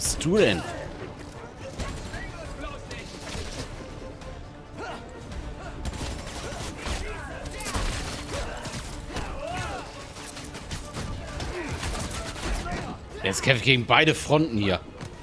bist du denn? Jetzt kämpfe ich gegen beide Fronten hier.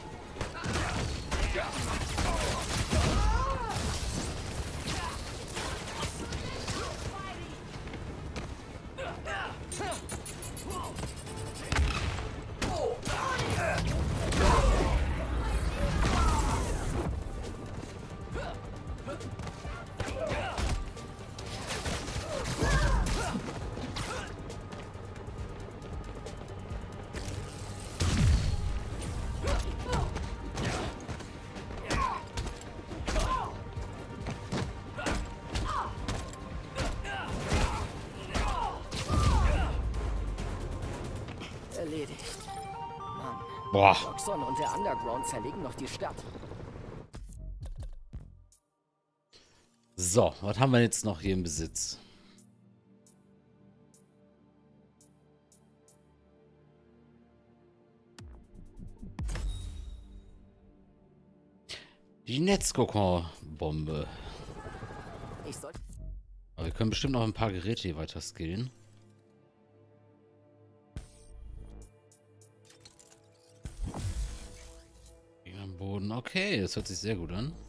Erledigt. Mann. Boah. Roxxon und der Underground zerlegen noch die Stadt. So, was haben wir jetzt noch hier im Besitz? Die Netzkokon-Bombe. Aber wir können bestimmt noch ein paar Geräte hier weiter skillen. Am Boden. Okay, das hört sich sehr gut an.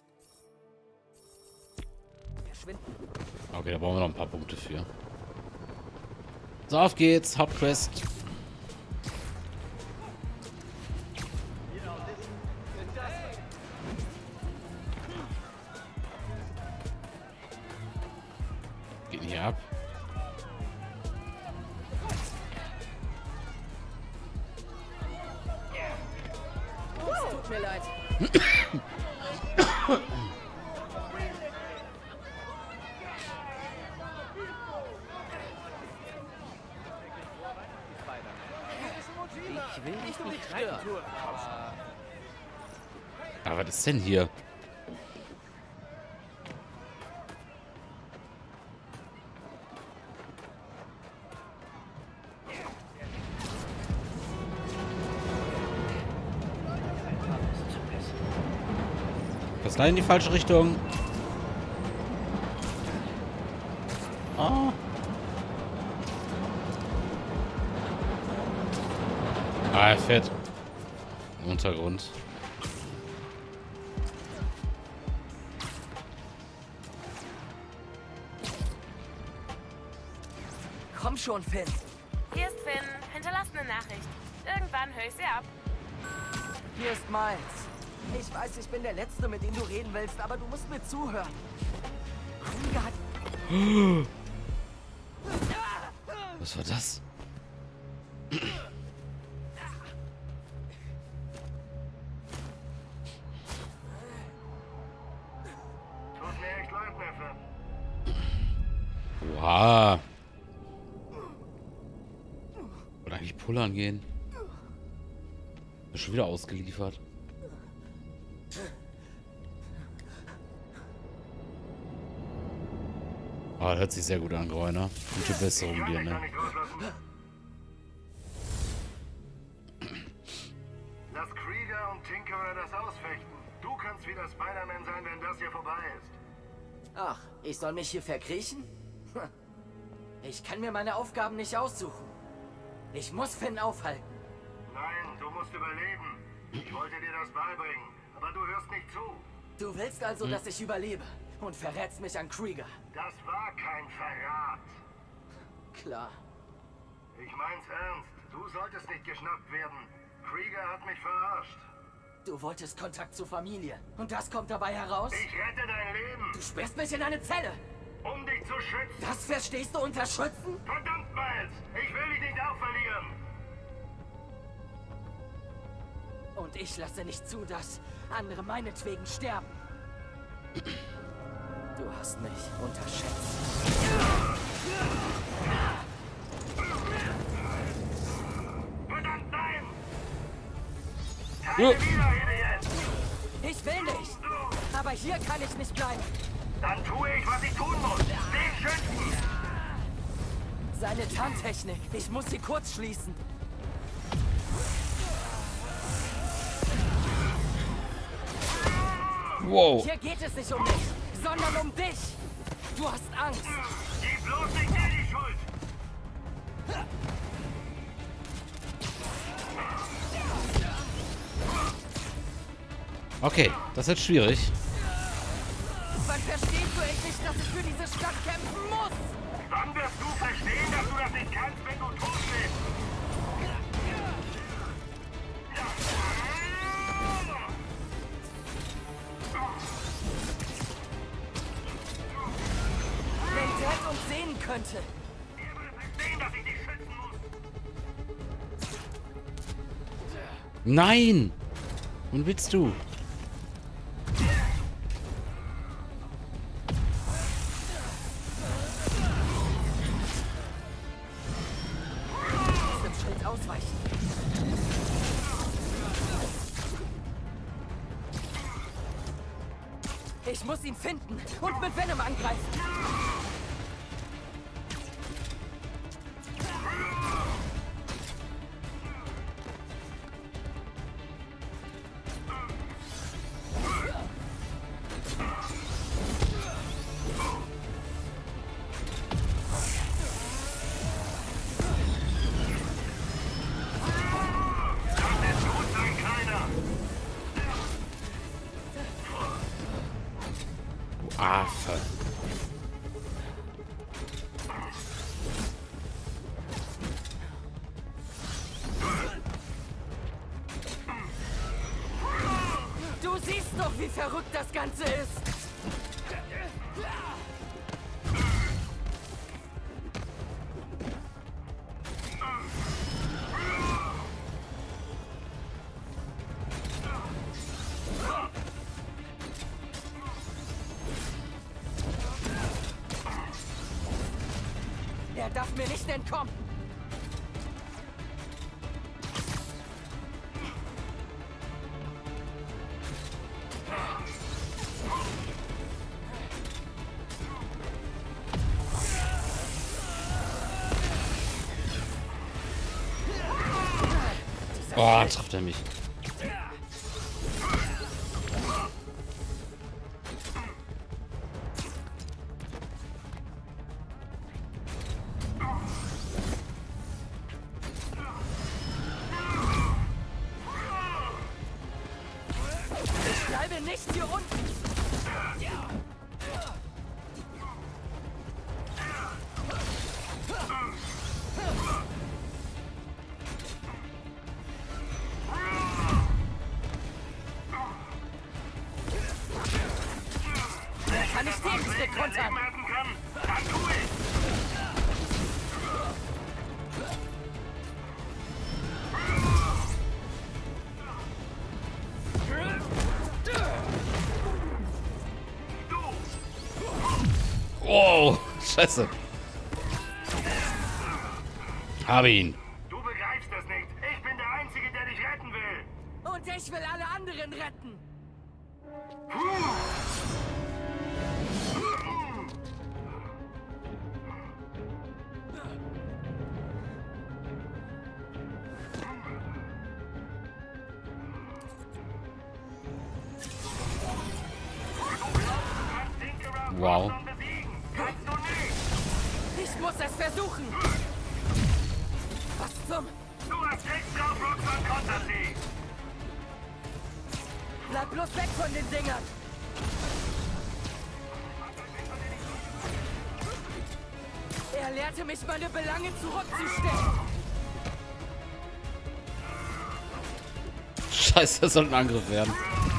Okay, da brauchen wir noch ein paar Punkte für. So, auf geht's. Hauptquest. Geht hier ab. Tut mir leid. Ich will dich nicht stören. Aber was ist denn hier? Was da in die falsche Richtung? Ah. Ah, er fährt im Untergrund. Komm schon, Finn. Hier ist Finn. Hinterlass eine Nachricht. Irgendwann höre ich sie ab. Hier ist Miles. Ich weiß, ich bin der Letzte, mit dem du reden willst, aber du musst mir zuhören. Was war das? Tut mir echt leid, Neffe. Oha. Wollte eigentlich pullern gehen. Ist schon wieder ausgeliefert. Ah, hört sich sehr gut an, Greuner. Gute Besserung dir, ne? Lass Krieger und Tinkerer das ausfechten. Du kannst wieder Spider-Man sein, wenn das hier vorbei ist. Ach, ich soll mich hier verkriechen? Ich kann mir meine Aufgaben nicht aussuchen. Ich muss Finn aufhalten. Nein, du musst überleben. Ich wollte dir das beibringen, aber du hörst nicht zu. Du willst also, dass ich überlebe und verrätst mich an Krieger. Das war kein Verrat. Klar. Ich mein's ernst. Du solltest nicht geschnappt werden. Krieger hat mich verarscht. Du wolltest Kontakt zur Familie. Und das kommt dabei heraus? Ich rette dein Leben, Du sperrst mich in eine Zelle. um dich zu schützen. Das verstehst du unter Schützen? Verdammt, Miles! Ich will dich nicht auch verlieren. Und ich lasse nicht zu, dass andere meinetwegen sterben. Du hast mich unterschätzt. Verdammt, nein! Ja. Keine wieder, Idiot! Ich will nicht. Aber hier kann ich nicht bleiben. Dann tue ich, was ich tun muss. Den schützen! Seine Tarntechnik. Ich muss sie kurz schließen. Wow. Hier geht es nicht um mich, sondern um dich. Du hast Angst. Gib bloß nicht mir die Schuld. Okay, das wird schwierig. Wann verstehst du endlich, dass ich für diese Stadt kämpfen muss? Wann wirst du verstehen, dass du das nicht kannst, wenn du tot bist? Wenn Dad uns sehen könnte. Er würde verstehen, dass ich dich schützen muss. Nein! Was willst du? Aus dem Schritt ausweichen. Ich muss ihn finden und mit Venom angreifen. Du Affe. Du siehst doch, wie verrückt das Ganze ist. Er darf mir nicht entkommen. Oh, trifft er mich. Ich bleibe nicht hier unten. Kann ich den Stick kontern? Werden kann, dann tu ich. Oh, scheiße. Habe ihn. Du begreifst das nicht. Ich bin der Einzige, der dich retten will. Und ich will alle anderen retten. Wow. Besiegen. Kannst du nicht. Ich muss es versuchen. Was zum... Du hast recht drauf, Roxanne kontert sie. Bleib bloß weg von den Dingern. Er lehrte mich, meine Belange zurückzustellen. Scheiße, das sollte ein Angriff werden.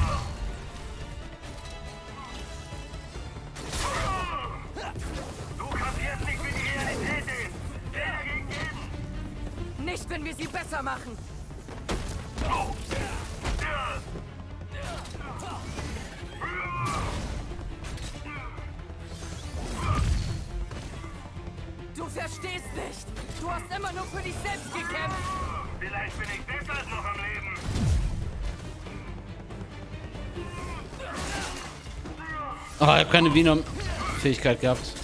Du kapierst nicht, wie die Realität ist. Jeder gegen jeden. Nicht, wenn wir sie besser machen. Du verstehst nicht. Du hast immer nur für dich selbst gekämpft. Vielleicht bin ich deshalb noch am Leben. Oh, ich habe keine Venom-Fähigkeit gehabt.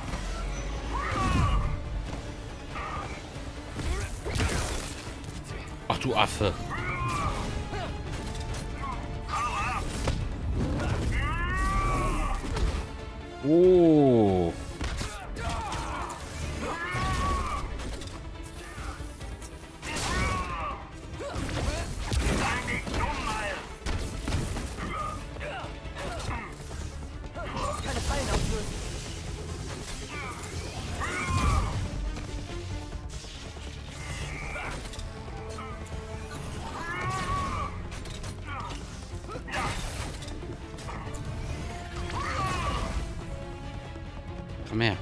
Ach du Affe. Hau ab. Oh. Keine Fallen auslösen. Komm her.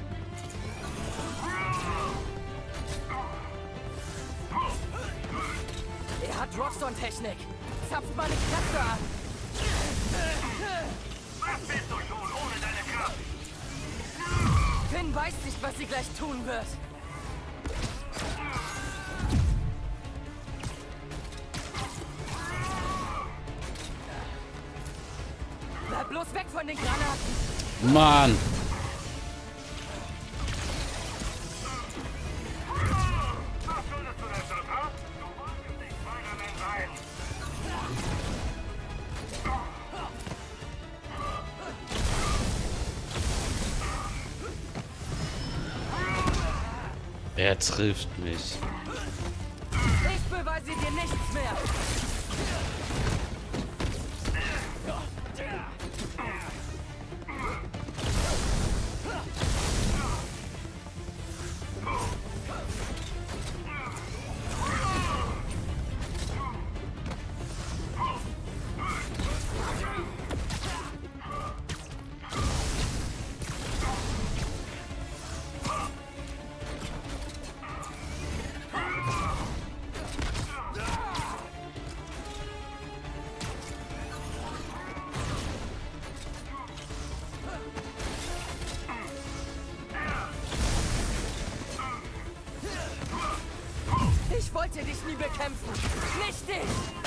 Er hat Rockstone-Technik. Zapft meine Kräfte an. Was bist du schon ohne deine Kraft? Finn weiß nicht, was sie gleich tun wird. Bleib bloß weg von den Granaten. Mann. Was würdest du denn tun, ha? Du wolltest nicht Spider-Man sein. Er trifft mich. Ich beweise dir nichts mehr. Ich wollte dich nie bekämpfen. Nicht dich.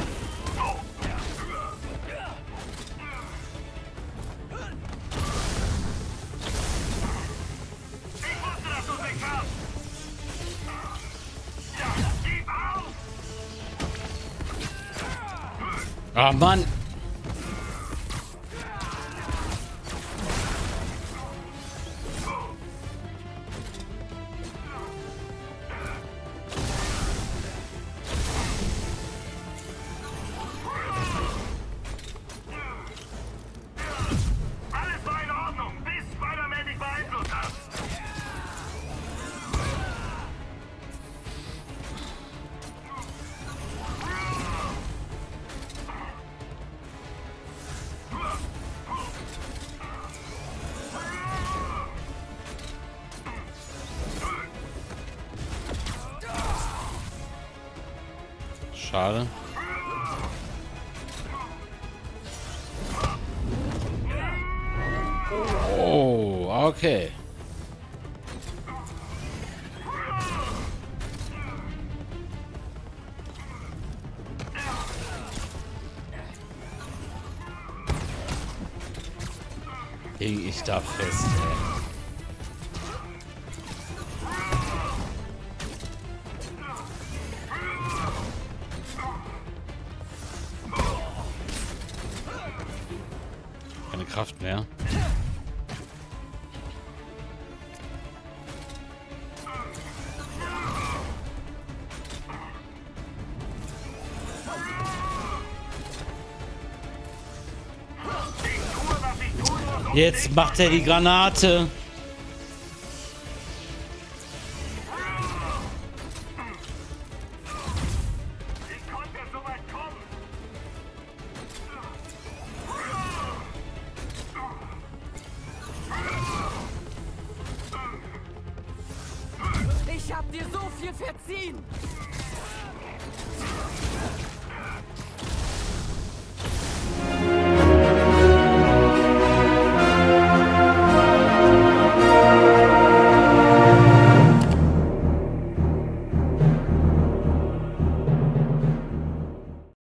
Ich wusste, dass du es nicht schaffst. Ja, gib auf! Ah, Mann. Alles war in Ordnung, bis Spider-Man dich beeinflusst hat. Schade. Oh, okay. Hing ich da fest, ey. Keine Kraft mehr. Jetzt macht er die Granate. Wie konnte es so weit kommen? Ich hab dir so viel verziehen.